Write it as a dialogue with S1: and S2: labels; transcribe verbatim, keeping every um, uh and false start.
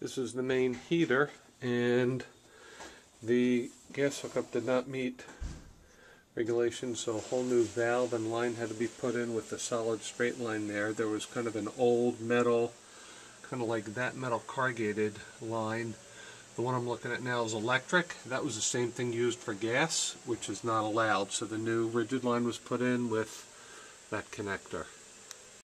S1: This is the main heater, and the gas hookup did not meet regulations, so a whole new valve and line had to be put in with the solid straight line there. There was kind of an old metal, kind of like that metal corrugated line. The one I'm looking at now is electric. That was the same thing used for gas, which is not allowed. So the new rigid line was put in with that connector.